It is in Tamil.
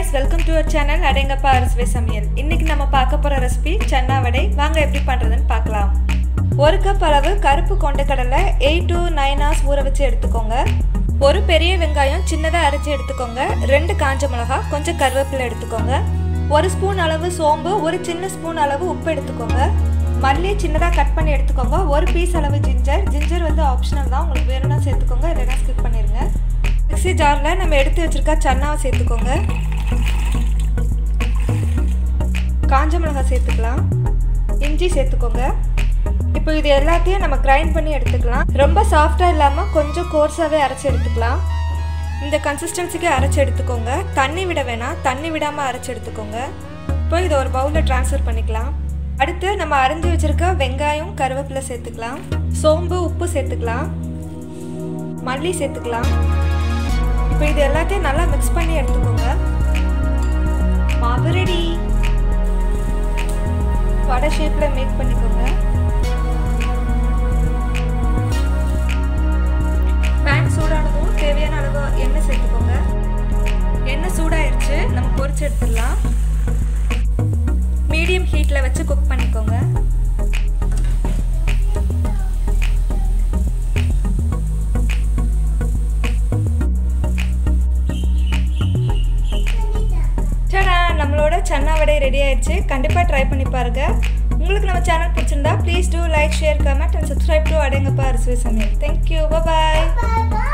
welcome to our channel அடேங்கப்பா அறுசுவை சமையல். இன்னைக்கு நம்ம பார்க்க போற ரெசிபி சன்னா வடை. வாங்க எப்படி பண்றதுன்னு பார்க்கலாம். 1 கப் அளவு கருப்பு கொண்டைக்கடலை 8 to 9 hours ஊற வச்சு எடுத்துக்கோங்க. ஒரு பெரிய வெங்காயம் சின்னதா அரைச்சு எடுத்துக்கோங்க. 2 காஞ்ச மிளகாய், கொஞ்சம் கருவேப்பிலை எடுத்துக்கோங்க. 1 ஸ்பூன் அளவு சோம்பு, ஒரு சின்ன ஸ்பூன் அளவு உப்பு எடுத்துக்கோங்க. மல்லி சின்னதா கட் பண்ணி எடுத்துக்கோங்க. ஒரு பீஸ் அளவு ஜிஞ்சர் வந்து ஆப்ஷனல் தான், உங்களுக்கு வேணும்னா சேர்த்துக்கோங்க, இல்லைனா ஸ்கிப் பண்ணிருங்க. மிக்ஸி ஜாரில் நம்ம எடுத்து வச்சிருக்க சன்னாவை சேர்த்துக்கோங்க. காஞ்ச மிளகாய் சேர்த்துக்கலாம், இஞ்சி சேர்த்துக்கோங்க. இப்போ இது எல்லாத்தையும் நம்ம கிரைண்ட் பண்ணி எடுத்துக்கலாம். ரொம்ப சாஃப்டாக இல்லாமல் கொஞ்சம் கோர்ஸாகவே அரைச்சி எடுத்துக்கலாம். இந்த கன்சிஸ்டன்சிக்கு அரைச்சி எடுத்துக்கோங்க. தண்ணி விட வேணாம், தண்ணி விடாமல் அரைச்சி எடுத்துக்கோங்க. இப்போ இதை ஒரு பவுலில் ட்ரான்ஸ்ஃபர் பண்ணிக்கலாம். அடுத்து நம்ம அரைஞ்சி வச்சுருக்க வெங்காயம் கருவேப்பிலை சேர்த்துக்கலாம். சோம்பு உப்பு சேர்த்துக்கலாம். மல்லி சேர்த்துக்கலாம். இப்போ இது எல்லாத்தையும் நல்லா மிக்ஸ் பண்ணி எடுத்துக்கோங்க. மாவு ரெடி. வடை ஷேப்பில் மேக் பண்ணிக்கோங்க. பேன் சூடானதும் தேவையான அளவு எண்ணெய் சேர்த்துக்கோங்க. எண்ணெய் சூடாயிருச்சு, நம்ம பொரிச்சு எடுத்துடலாம். மீடியம் ஹீட்டில் வச்சு குக் பண்ணிக்கோங்க. நம்மளோட சன்னா வடை ரெடி ஆயிடுச்சு. கண்டிப்பாக ட்ரை பண்ணி பாருங்க. உங்களுக்கு நம்ம சேனல் பிடிச்சிருந்தா please do like, share, comment and subscribe to Adengappa Arusuvai Samayal. Thank you, bye.